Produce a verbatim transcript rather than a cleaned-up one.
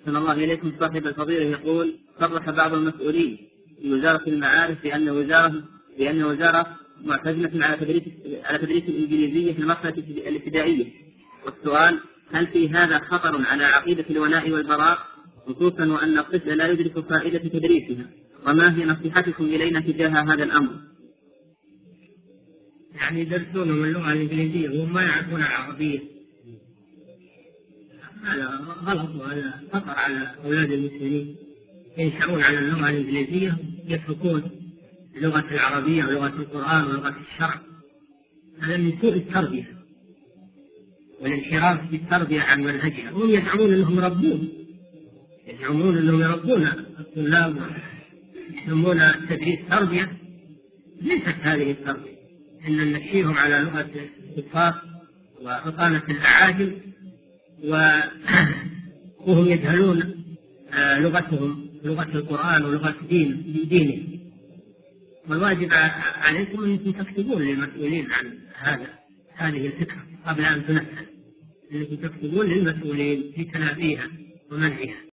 أحسن الله إليكم. صاحب الفضيلة يقول: صرح بعض المسؤولين في وزارة المعارف بأن وزارة بأن وزارة معتزمة على تدريس على تدريس الإنجليزية في المرحلة الابتدائية، والسؤال: هل في هذا خطر على عقيدة الولاء والبراء، خصوصا وأن الطفل لا يدرك فائدة تدريسها؟ وما هي نصيحتكم إلينا تجاه هذا الأمر؟ يعني يدرسونهم اللغة الإنجليزية وهم ما يعرفون العربية، هذا غلط وهذا خطر على أولاد المسلمين. ينشأون على اللغة الإنجليزية يتركون اللغة العربية ولغة القرآن ولغة الشرع، هذا من سوء التربية والانحراف في التربية عن منهجها. هم يزعمون أنهم يربون يزعمون أنهم يربون الطلاب ويسمون التدريس تربية. ليست هذه التربية، إن نمشيهم على لغة الكفار وحطامة الأعاجم وهم يجهلون لغتهم لغة القرآن ولغة دين دينه. والواجب عليكم أنكم تكتبون للمسؤولين عن هذا هذه الفكرة قبل أن تنفذ، أنكم تكتبون للمسؤولين في تنافيها ومنعها.